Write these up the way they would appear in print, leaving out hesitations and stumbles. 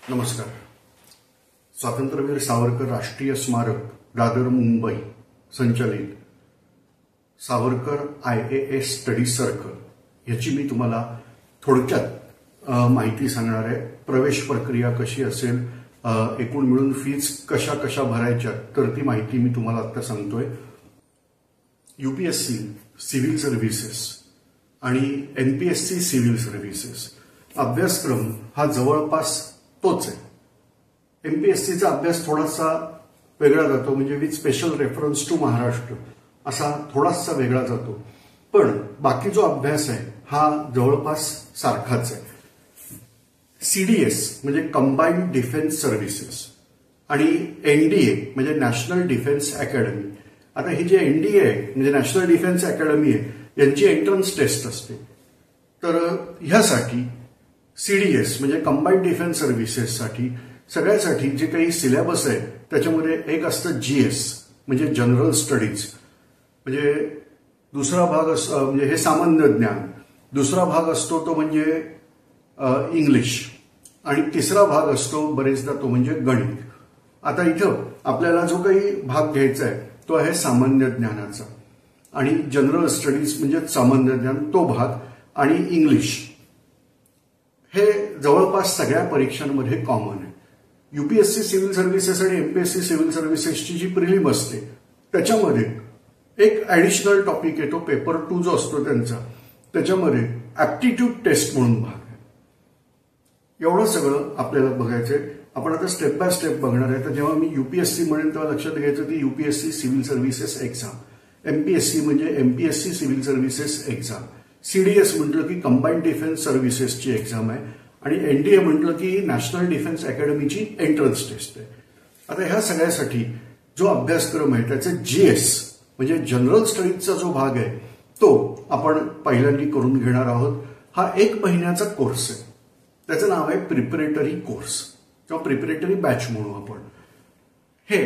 नमस्कार. स्वातंत्र्यवीर सावरकर राष्ट्रीय स्मारक दादर मुंबई संचलित सावरकर IAS स्टडी सर्कल याची मी तुम्हाला थोडक्यात माहिती सांगणार आहे. प्रवेश प्रक्रिया कशी असेल, एकूण मिळून फीज कशा कशा भरायच्या, तर ती माहिती मी तुम्हाला आता सांगतोय. UPSC सिव्हिल सर्व्हिसेस आणि NPSC सिव्हिल सर्व्हिसेस अभ्यासक्रम हा जवळपास तोच आहे. MPSCचा अभ्यास थोडासा वेगळा जातो, म्हणजे with special reference to Maharashtra असा थोडासा वेगळा जातो, पण बाकी जो अभ्यास आहे हा जवळपास सारखाच आहे. CDS म्हणजे कंबाईंड डिफेन्स सर्व्हिसेस आणि NDA म्हणजे नॅशनल डिफेन्स अकॅडमी. आता ही जी NDA आहे म्हणजे नॅशनल डिफेन्स अकॅडमी आहे, यांची एंट्रन्स टेस्ट असते. तर ह्यासाठी CDS म्हणजे कंबाईंड डिफेन्स सर्व्हिसेससाठी सगळ्यासाठी जे काही सिलेबस आहे त्याच्यामध्ये एक असतं GS म्हणजे जनरल स्टडीज, म्हणजे दुसरा भाग म्हणजे हे सामान्य ज्ञान, दुसरा भाग असतो तो म्हणजे इंग्लिश आणि तिसरा भाग असतो बरेचदा तो म्हणजे गणित. आता इथं आपल्याला जो काही भाग घ्यायचा आहे तो आहे सामान्य ज्ञानाचा, आणि जनरल स्टडीज म्हणजे सामान्य ज्ञान तो भाग, आणि इंग्लिश हे जवळपास सगळ्या परीक्षांमध्ये कॉमन आहे. UPSC सिव्हिल सर्व्हिसेस आणि MPSC सिव्हिल सर्व्हिसेसची जी प्रिलिम असते त्याच्यामध्ये एक ऍडिशनल टॉपिक येतो, पेपर 2 जो असतो त्यांचा, त्याच्यामध्ये ऍप्टिट्यूड टेस्ट म्हणून भाग आहे. एवढं सगळं आपल्याला बघायचंय. आपण आता स्टेप बाय स्टेप बघणार आहे. तर जेव्हा मी UPSC म्हणेन तेव्हा लक्षात घ्यायचं ती UPSC civil services exam, MPSC म्हणजे MPSC civil services exam, CDS म्हटलं की कंबाईंड डिफेन्स सर्व्हिसेसची एक्झाम आहे, आणि NDA म्हटलं की नॅशनल डिफेन्स अकॅडमीची एंट्रन्स टेस्ट आहे. आता ह्या सगळ्यासाठी जो अभ्यासक्रम आहे त्याचे GS म्हणजे जनरल स्टडीजचा जो भाग आहे तो आपण पहिल्यांदा करून घेणार आहोत. हा 1 महिन्याचा कोर्स आहे. त्याचं नाव आहे प्रिपरेटरी कोर्स किंवा प्रिपरेटरी बॅच म्हणू आपण. हे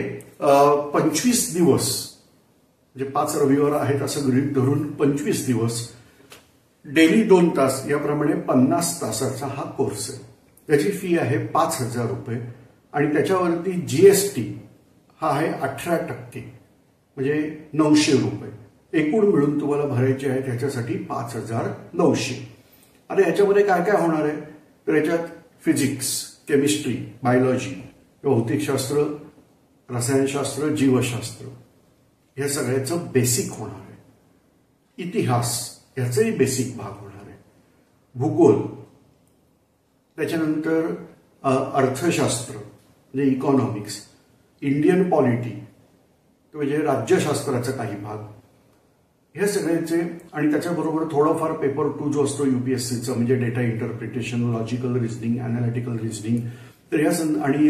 25 दिवस म्हणजे 5 रविवार आहेत असं गृहीत धरून 25 दिवस डेली 2 तास याप्रमाणे 50 तासाचा हा कोर्स आहे. त्याची फी आहे 5,000 रुपये, आणि त्याच्यावरती GST हा आहे 18% म्हणजे 900 रुपये. एकूण मिळून तुम्हाला भरायचे आहे त्याच्यासाठी 5,900. आता याच्यामध्ये काय काय होणार आहे तर याच्यात फिजिक्स, केमिस्ट्री, बायोलॉजी, भौतिकशास्त्र, रसायनशास्त्र, जीवशास्त्र या सगळ्याचं बेसिक होणार आहे. इतिहास याचाही बेसिक भाग होणार आहे. भूगोल, त्याच्यानंतर अर्थशास्त्र म्हणजे इकॉनॉमिक्स, इंडियन पॉलिटी म्हणजे राज्यशास्त्राचा काही भाग, हे सगळ्याचे, आणि त्याच्याबरोबर थोडंफार पेपर 2 जो असतो UPSCचा म्हणजे data interpretation, logical reasoning, analytical reasoning, तर या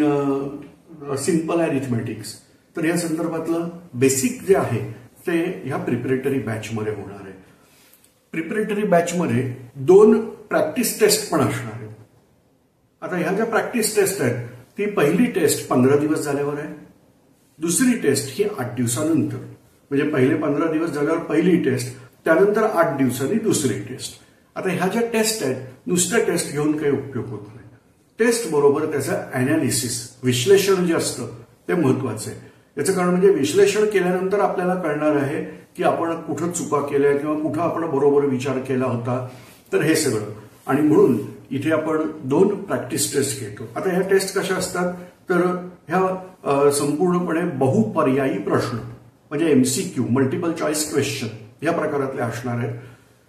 आणि सिम्पल अॅरिथमेटिक्स, तर या संदर्भातलं बेसिक जे आहे ते ह्या प्रिपरेटरी बॅचमध्ये होणार आहे. प्रिपरेटरी बॅचमध्ये 2 प्रॅक्टिस टेस्ट पण असणार आहेत. आता ह्या ज्या प्रॅक्टिस टेस्ट आहेत ती पहिली टेस्ट 15 दिवस झाल्यावर आहे, दुसरी टेस्ट ही 8 दिवसानंतर, म्हणजे पहिले 15 दिवस झाल्यावर पहिली टेस्ट, त्यानंतर 8 दिवसांनी दुसरी टेस्ट. आता ह्या ज्या टेस्ट आहेत नुसत्या टेस्ट घेऊन काही उपयोग होत नाही. टेस्ट बरोबर त्याचं अॅनालिसिस, विश्लेषण जे असतं ते महत्वाचं आहे. याचं कारण म्हणजे विश्लेषण केल्यानंतर आपल्याला कळणार आहे की आपण कुठं चुका केल्या किंवा कुठं आपण बरोबर विचार केला होता, तर हे सगळं. आणि म्हणून इथे आपण 2 प्रॅक्टिस टेस्ट घेतो. आता ह्या टेस्ट कशा असतात तर ह्या संपूर्णपणे बहुपर्यायी प्रश्न म्हणजे MCQ, मल्टिपल चॉईस क्वेश्चन या प्रकारातले असणार आहेत.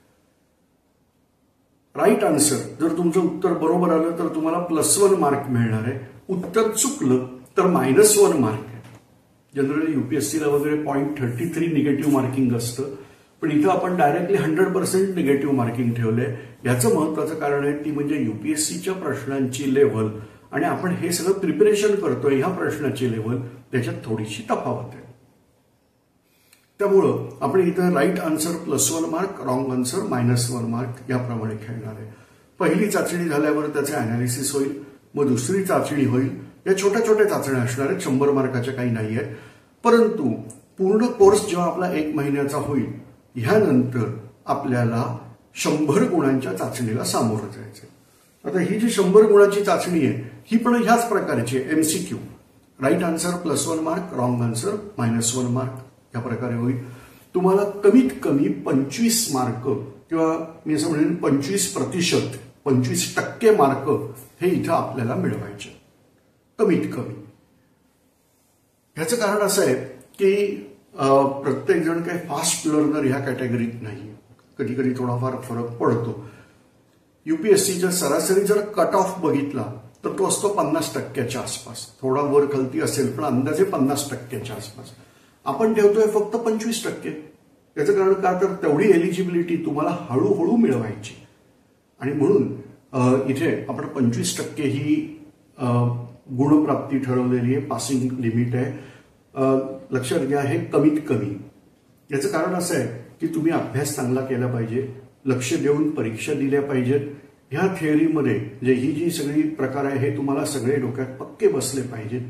राईट आन्सर जर तुमचं उत्तर बरोबर आलं तर तुम्हाला +1 मार्क मिळणार आहे. उत्तर चुकलं तर -1 मार्क आहे. जनरली UPSCला वगैरे 0.33 निगेटिव्ह मार्किंग असतं, पण इथं आपण डायरेक्टली 100% निगेटिव्ह मार्किंग ठेवलंय. याचं महत्वाचं कारण आहे ती म्हणजे UPSCच्या प्रश्नांची लेव्हल आणि आपण हे सगळं प्रिपरेशन करतोय ह्या प्रश्नाची लेव्हल त्याच्यात थोडीशी तफावत आहे. त्यामुळं आपण इथं right answer +1 mark, wrong answer -1 mark याप्रमाणे खेळणार आहे. पहिली चाचणी झाल्यावर त्याचे अनालिसिस होईल, मग दुसरी चाचणी होईल. या छोट्या छोट्या चाचण्या असणार आहेत, 100 मार्काच्या काही नाही आहेत. परंतु पूर्ण कोर्स जेव्हा आपला 1 महिन्याचा होईल ह्यानंतर आपल्याला 100 गुणांच्या चाचणीला सामोरं जायचं. आता ही जी 100 गुणाची चाचणी आहे ही पण ह्याच प्रकारची आहे, MCQ. Right answer +1 mark, wrong answer -1 mark या प्रकारे होईल. तुम्हाला कमीत कमी 25 मार्क किंवा मी असं म्हणेन 25%, 25% मार्क हे इथं आपल्याला मिळवायचे कमीत कमी. ह्याचं कारण असं आहे की प्रत्येक जण काही फास्ट लर्नर ह्या कॅटेगरीत नाही. कधी कधी थोडाफार फरक पडतो. UPSCचा सरासरी जर कट ऑफ बघितला तर तो असतो 50%च्या आसपास. थोडा वर खालती असेल पण अंदाजे 50%च्या आसपास. आपण ठेवतोय फक्त 25%. याचं कारण का तर तेवढी एलिजिबिलिटी तुम्हाला हळूहळू मिळवायची आणि म्हणून इथे आपण 25% ही गुणप्राप्ती ठरवलेली आहे, पासिंग लिमिट आहे. लक्षात घ्या हे कमीत कमी. याचं कारण असं आहे की तुम्ही अभ्यास चांगला केला पाहिजे, लक्ष देऊन परीक्षा दिल्या पाहिजेत. ह्या थिअरीमध्ये जे ही जी सगळी प्रकार आहे हे तुम्हाला सगळे डोक्यात पक्के बसले पाहिजेत.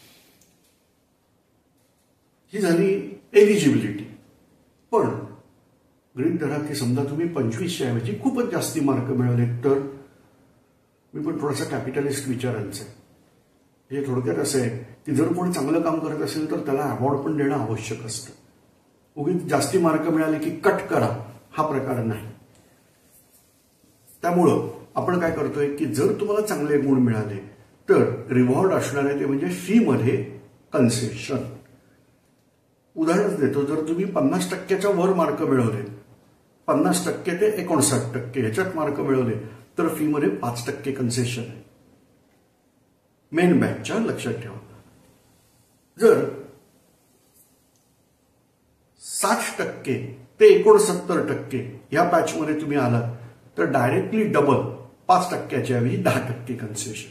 ही झाली एलिजिबिलिटी. पण गृहीत धरा की समजा तुम्ही 25च्या ऐवजी खूपच जास्ती मार्क मिळवले तर मी पण थोडासा कॅपिटलिस्ट विचारांचा आहे. हे थोडक्यात असं आहे की जर कोण चांगलं काम करत असेल तर त्याला अवॉर्ड पण देणं आवश्यक असतं. उगीच जास्ती मार्क मिळाले की कट करा हा प्रकार नाही. त्यामुळं आपण काय करतोय की जर तुम्हाला चांगले गुण मिळाले तर रिवॉर्ड असणार आहे ते म्हणजे फी मध्ये कन्सेशन. उदाहरण देतो, जर तुम्ही 50%च्या वर मार्क मिळवले, 50% ते 59% ह्याच्यात मार्क मिळवले तर फी मध्ये 5% कन्सेशन आहे मेन बॅचच्या. लक्षात ठेवा. जर 60% ते 69% या बॅचमध्ये तुम्ही आलात तर डायरेक्टली डबल 5%च्या ऐवजी 10% कन्सेशन.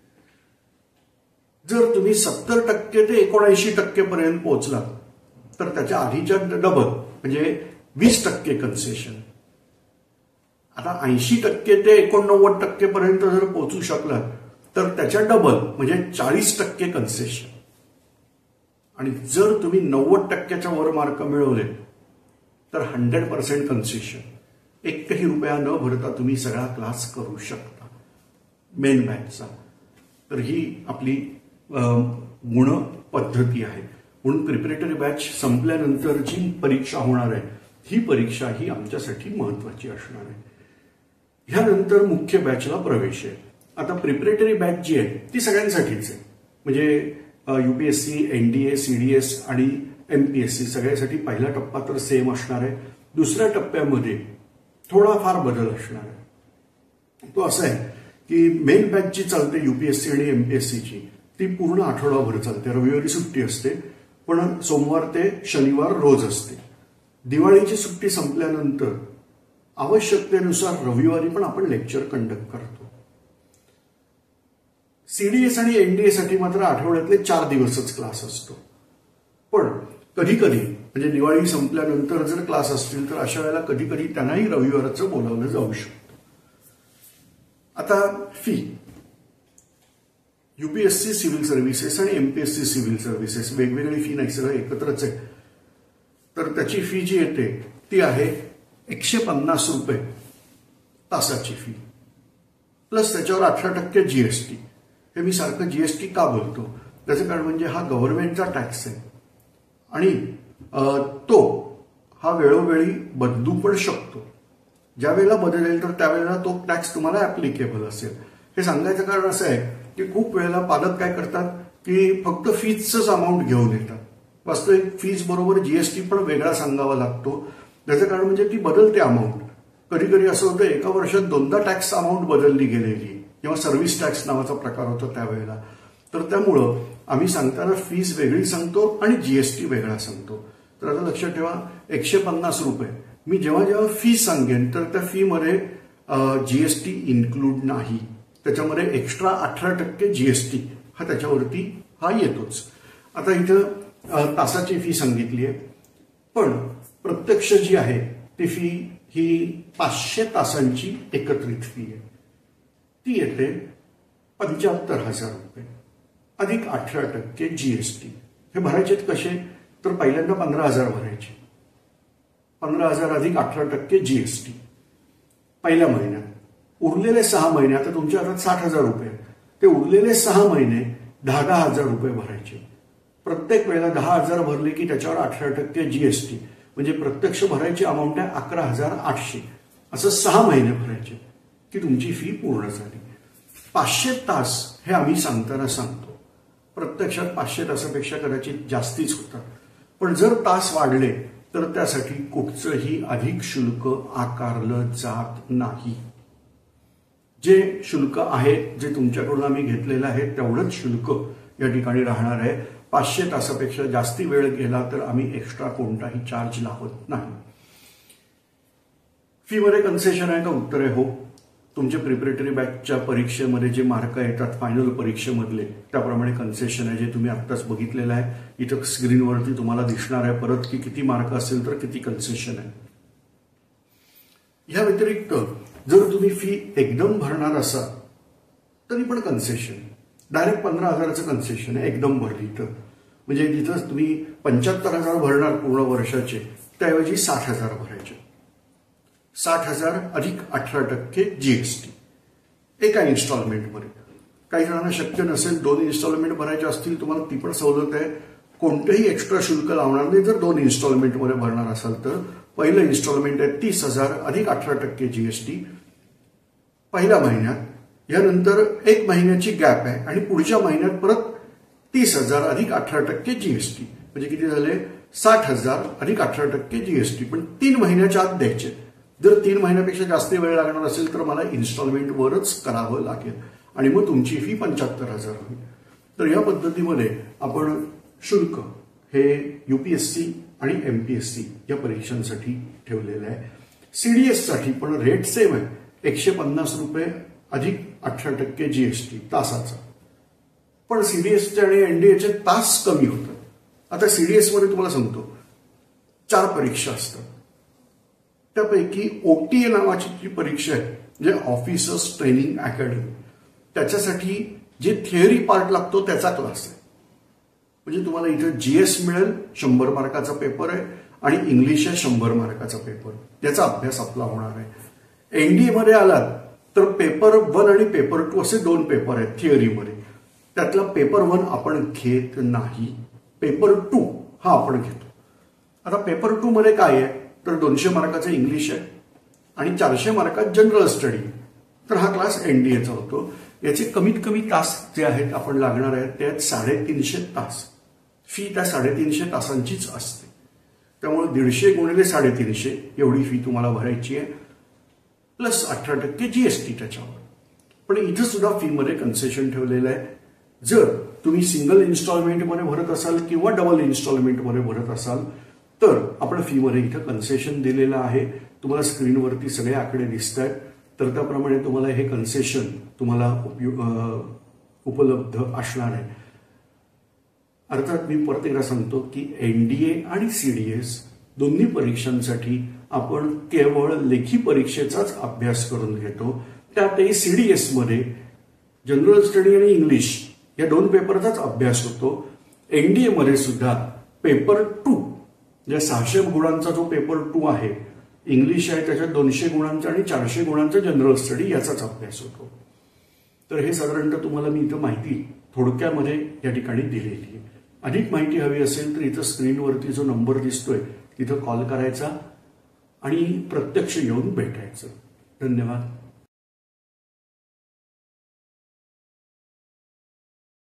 जर तुम्ही 70% ते 79% पर्यंत पोहोचला तर त्याच्या आधीच्या डबल म्हणजे 20% कन्सेशन. आता 80% ते 89% पर्यंत जर पोहोचू शकला तर त्याच्या डबल म्हणजे 40% कन्सेशन. आणि जर तुम्ही 90%च्या वर मार्क मिळवले तर 100% कन्सेशन. एकही रुपया न भरता तुम्ही सगळा क्लास करू शकता मेन बॅचचा. तर ही आपली गुण पद्धती आहे. म्हणून प्रिपरेटरी बॅच संपल्यानंतर जी परीक्षा होणार आहे ही परीक्षा ही आमच्यासाठी महत्वाची असणार आहे. ह्यानंतर मुख्य बॅचला प्रवेश आहे. आता प्रिपरेटरी बॅच जी आहे ती सगळ्यांसाठीच आहे. म्हणजे UPSC, NDA, CDS आणि MPSC सगळ्यासाठी पहिला टप्पा तर सेम असणार आहे. दुसऱ्या टप्प्यामध्ये थोडाफार बदल असणार आहे. तो असा आहे की मेन बॅच जी चालते UPSC आणि MPSCची ती पूर्ण आठवडाभर चालते. रविवारी सुट्टी असते पण सोमवार ते शनिवार रोज असते. दिवाळीची सुट्टी संपल्यानंतर आवश्यकतेनुसार रविवारी पण आपण लेक्चर कंडक्ट करतो. CDS आणि NDA साठी मात्र आठवड्यातले 4 दिवसच क्लास असतो. पण कधी कधी म्हणजे दिवाळी संपल्यानंतर जर क्लास असतील तर अशा वेळेला कधी कधी त्यांनाही रविवारचं बोलावलं जाऊ शकतं. आता फी UPSC सिव्हिल सर्व्हिसेस आणि MPSC सिव्हिल सर्व्हिसेस वेगवेगळी फी नाही, सगळं एकत्रच आहे. तर त्याची फी जी येते ती आहे 150 रुपये तासाची फी प्लस त्याच्यावर 18% GST. हे मी सारखं GST का बोलतो त्याचं कारण म्हणजे हा गव्हर्नमेंटचा टॅक्स आहे आणि तो हा वेळोवेळी बदलू पण शकतो. ज्या वेळेला बदलेल तर त्यावेळेला तो टॅक्स तुम्हाला ऍप्लिकेबल असेल. हे सांगायचं कारण असं आहे की खूप वेळेला पालक काय करतात की फक्त फीजचंच अमाऊंट घेऊन येतात. वास्तविक फीज बरोबर GST पण वेगळा सांगावा लागतो. त्याचं कारण म्हणजे ती बदलते अमाऊंट. कधी कधी असं होतं एका वर्षात 2दा टॅक्स अमाऊंट बदलली गेलेली किंवा सर्व्हिस टॅक्स नावाचा प्रकार होता त्यावेळेला. तर त्यामुळं आम्ही सांगताना फीज वेगळी सांगतो आणि GST वेगळा सांगतो. तर आता लक्षात ठेवा 150 रुपये. मी जेव्हा जेव्हा फी सांगेन तर त्या फी मध्ये GST इन्क्लूड नाही. त्याच्यामध्ये एक्स्ट्रा 18% GST हा त्याच्यावरती हा येतोच. आता इथं तासाची फी सांगितली आहे पण प्रत्यक्ष जी आहे ती फी ही 500 तासांची एकत्रित फी आहे. ती येते 75,000 रुपये अधिक 18% GST. हे भरायचे कसे तर पहिल्यांदा 15,000 भरायचे. 15,000 अधिक 18% GST पहिल्या महिन्यात. उरलेले 6 महिने, आता तुमच्या हातात 60,000 रुपये, ते उरलेले 6 महिने 10,000 रुपये भरायचे. प्रत्येक वेळेला 10,000 भरले की त्याच्यावर 18% जीएसटी, म्हणजे प्रत्यक्ष भरायची अमाऊंट आहे 11,800. असं 6 महिने भरायचे की तुमची फी पूर्ण झाली. 500 तास हे आम्ही सांगताना सांगतो, प्रत्यक्षात 500 तासापेक्षा कदाचित जास्तीच होतात. पण जर तास वाढले तर त्यासाठी कुठचंही अधिक शुल्क आकारलं जात नाही. जे शुल्क आहे, जे तुमच्याकडून आम्ही घेतलेलं आहे तेवढंच शुल्क या ठिकाणी राहणार आहे. 500 तासापेक्षा जास्ती वेळ गेला तर आम्ही एक्स्ट्रा कोणताही चार्ज लावत नाही. फी मध्ये कन्सेशन आहे का? उत्तर आहे हो. तुमच्या प्रिपरेटरी बॅचच्या परीक्षेमध्ये जे मार्क येतात फायनल परीक्षेमधले, त्याप्रमाणे कन्सेशन आहे, जे तुम्ही आत्ताच बघितलेलं आहे. इथं स्क्रीनवरती तुम्हाला दिसणार आहे परत की किती मार्क असेल तर किती कन्सेशन आहे. या व्यतिरिक्त जर तुम्ही फी एकदम भरणार असाल तरी पण कन्सेशन, डायरेक्ट 15,000चं कन्सेशन आहे एकदम भरली तर. म्हणजे तिथं तुम्ही 75,000 भरणार पूर्ण वर्षाचे, त्याऐवजी 60,000 भरायचे. 60,000 अधिक 18% जीएसटी एका इन्स्टॉलमेंटमध्ये. काही जणांना शक्य नसेल, 2 इन्स्टॉलमेंट भरायचे असतील तुम्हाला ती पण सवलत आहे. कोणतेही एक्स्ट्रा शुल्क लावणार नाही जर 2 इन्स्टॉलमेंटमध्ये भरणार असाल तर. पहिलं इन्स्टॉलमेंट आहे 30,000 अधिक 18% जीएसटी पहिल्या महिन्यात, यानंतर 1 महिन्याची गॅप आहे आणि पुढच्या महिन्यात परत 30,000 अधिक 18% जीएसटी, म्हणजे किती झाले 60,000 अधिक 18% जीएसटी. पण 3 महिन्याच्या आत द्यायचे. जर 3 महिन्यापेक्षा जास्त वेळ लागणार असेल तर मला इन्स्टॉलमेंटवरच करावं लागेल आणि मग तुमची फी 75,000 होईल. तर या पद्धतीमध्ये आपण शुल्क हे यूपीएससी आणि एमपीएससी या परीक्षांसाठी ठेवलेलं आहे. सीडीएस साठी पण रेट सेम आहे, 150 रुपये अधिक 18% जीएसटी तासाचा. पण सीडीएसचे आणि एनडीएचे तास कमी होतात. आता सीडीएस मध्ये तुम्हाला सांगतो 4 परीक्षा असतात. त्यापैकी ओटीए नावाची जी परीक्षा आहे, जे ऑफिसर्स ट्रेनिंग अकॅडमी, त्याच्यासाठी जे थिअरी पार्ट लागतो त्याचा क्लास आहे. म्हणजे तुम्हाला इथं जीएस मिळेल, 100 मार्काचा पेपर आहे, आणि इंग्लिश आहे 100 मार्काचा पेपर, त्याचा अभ्यास आपला होणार आहे. एनडीए मध्ये आलात तर पेपर 1 आणि पेपर 2 असे 2 पेपर आहेत थिअरीमध्ये. त्यातला पेपर 1 आपण घेत नाही, पेपर 2 हा आपण घेतो. आता पेपर 2 मध्ये काय आहे तर 200 मार्काचा इंग्लिश आहे आणि 400 मार्कात जनरल स्टडी. तर हा क्लास एनडीएचा होतो. याचे कमीत कमी तास जे आहेत आपण लागणार आहेत ते आहेत 350 तास. फी त्या 350 तासांचीच असते. त्यामुळे 150 गुणिले 350 एवढी फी तुम्हाला भरायची आहे, प्लस 18% जीएसटी त्याच्यावर. पण इथं सुद्धा फी मध्ये कन्सेशन ठेवलेलं आहे. जर तुम्ही सिंगल इन्स्टॉलमेंटमध्ये भरत असाल किंवा डबल इन्स्टॉलमेंटमध्ये भरत असाल तर आपण फी मध्ये इथं कन्सेशन दिलेलं आहे. तुम्हाला स्क्रीनवरती सगळे आकडे दिसत आहेत. तर त्याप्रमाणे तुम्हाला हे कन्सेशन तुम्हाला उपलब्ध असणार आहे. अर्थात मी परत एकदा सांगतो की एनडीए आणि सीडीएस दोन्ही परीक्षांसाठी आपण केवळ लेखी परीक्षेचाच अभ्यास करून घेतो. त्यातही सीडीएस मध्ये जनरल स्टडी आणि इंग्लिश या 2 पेपरचाच अभ्यास होतो. एनडीए मध्ये सुद्धा पेपर 2 म्हणजे 600 गुणांचा जो पेपर 2 आहे, इंग्लिश आहे त्याच्यात 200 गुणांचा आणि 400 गुणांचा जनरल स्टडी याचाच अभ्यास होतो. तर हे साधारणतः तुम्हाला मी इथं माहिती थोडक्यामध्ये या ठिकाणी दिलेली आहे. अधिक माहिती हवी असेल तर इथं स्क्रीनवरती जो नंबर दिसतोय तिथं कॉल करायचा आणि प्रत्यक्ष येऊन भेटायचं. धन्यवाद.